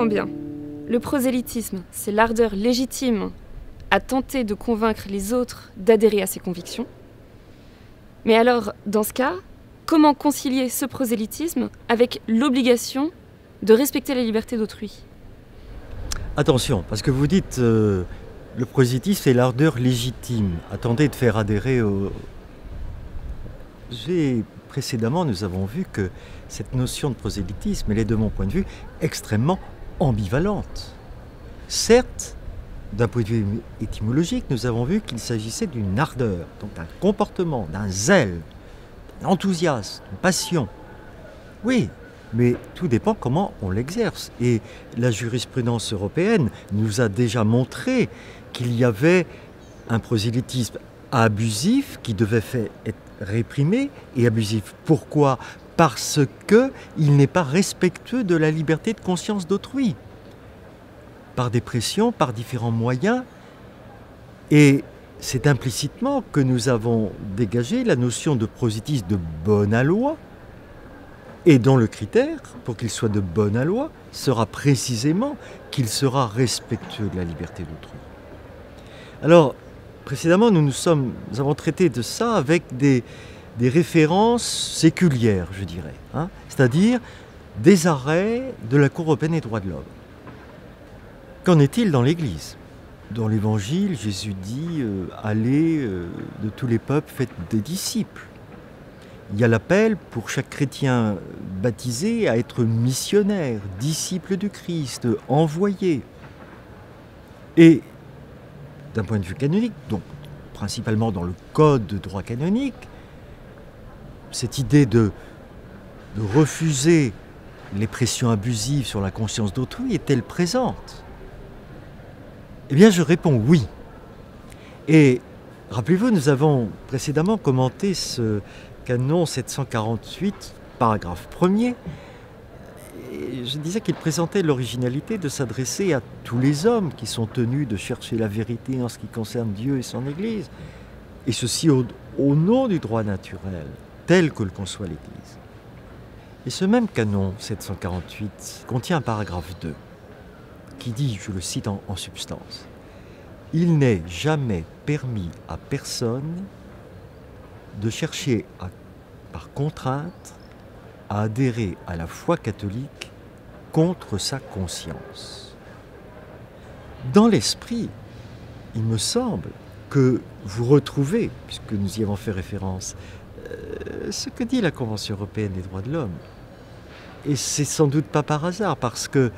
comprends bien. Le prosélytisme, c'est l'ardeur légitime à tenter de convaincre les autres d'adhérer à ses convictions. Mais alors, dans ce cas, comment concilier ce prosélytisme avec l'obligation de respecter la liberté d'autrui ? Attention, parce que vous dites le prosélytisme, c'est l'ardeur légitime à tenter de faire adhérer au... Précédemment, nous avons vu que cette notion de prosélytisme, elle est, de mon point de vue, extrêmement ambivalente. Certes, d'un point de vue étymologique, nous avons vu qu'il s'agissait d'une ardeur, donc d'un comportement, d'un zèle, d'un enthousiasme, d'une passion. Oui, mais tout dépend comment on l'exerce. Et la jurisprudence européenne nous a déjà montré qu'il y avait un prosélytisme abusif qui devait être réprimé, et abusif. Pourquoi ? Parce qu'il n'est pas respectueux de la liberté de conscience d'autrui. Par des pressions, par différents moyens. Et c'est implicitement que nous avons dégagé la notion de prosélytisme de bonne aloi, et dont le critère, pour qu'il soit de bonne aloi, sera précisément qu'il sera respectueux de la liberté d'autrui. Alors, précédemment, nous avons traité de ça avec des références séculières, je dirais, c'est-à-dire des arrêts de la Cour européenne des droits de l'homme. Qu'en est-il dans l'Église ? Dans l'Évangile, Jésus dit « Allez de tous les peuples, faites des disciples ». Il y a l'appel pour chaque chrétien baptisé à être missionnaire, disciple du Christ, envoyé. Et d'un point de vue canonique, donc principalement dans le code de droit canonique, cette idée de refuser les pressions abusives sur la conscience d'autrui est-elle présente ? Eh bien, je réponds oui. Et rappelez-vous, nous avons précédemment commenté ce canon 748, paragraphe 1er. Et je disais qu'il présentait l'originalité de s'adresser à tous les hommes qui sont tenus de chercher la vérité en ce qui concerne Dieu et son Église, et ceci au nom du droit naturel, tel que le conçoit l'Église. Et ce même canon 748 contient un paragraphe 2 qui dit, je le cite en substance, « Il n'est jamais permis à personne de chercher par contrainte à adhérer à la foi catholique contre sa conscience. » Dans l'esprit, il me semble que vous retrouvez, puisque nous y avons fait référence, ce que dit la Convention européenne des droits de l'homme. Et c'est sans doute pas par hasard, parce que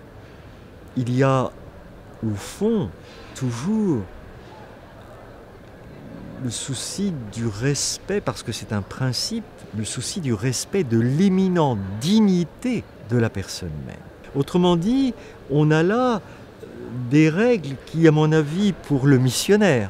il y a, au fond, toujours le souci du respect, parce que c'est un principe, le souci du respect de l'éminente dignité de la personne même. Autrement dit, on a là des règles qui, à mon avis, pour le missionnaire,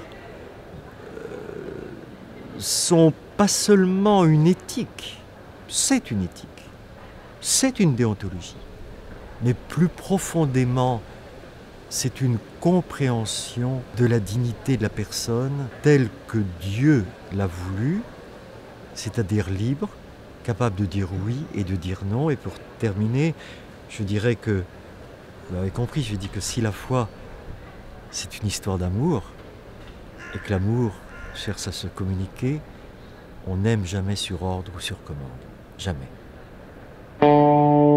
sont pas seulement une éthique, c'est une éthique, c'est une déontologie, mais plus profondément, c'est une compréhension de la dignité de la personne telle que Dieu l'a voulu, c'est-à-dire libre, capable de dire oui et de dire non. Et pour terminer, je dirais que, vous l'avez compris, je dis que si la foi, c'est une histoire d'amour, et que l'amour cherche à se communiquer, on n'aime jamais sur ordre ou sur commande. Jamais.